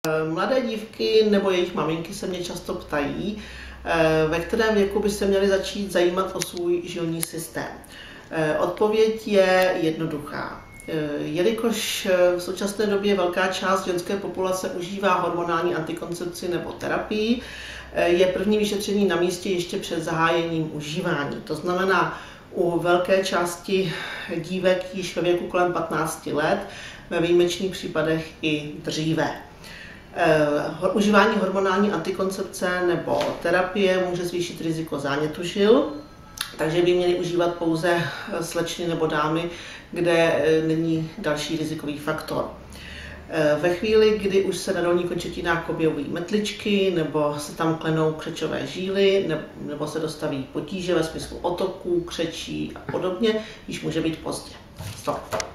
Mladé dívky nebo jejich maminky se mě často ptají, ve kterém věku by se měly začít zajímat o svůj žilní systém. Odpověď je jednoduchá. Jelikož v současné době velká část ženské populace užívá hormonální antikoncepci nebo terapii, je první vyšetření na místě ještě před zahájením užívání. To znamená, u velké části dívek již ve věku kolem 15 let, ve výjimečných případech i dříve. Užívání hormonální antikoncepce nebo terapie může zvýšit riziko zánětu žil, takže by měly užívat pouze slečny nebo dámy, kde není další rizikový faktor. Ve chvíli, kdy už se na dolních končetinách objevují metličky, nebo se tam klenou křečové žíly, nebo se dostaví potíže ve smyslu otoků, křečí a podobně, již může být pozdě. Stop.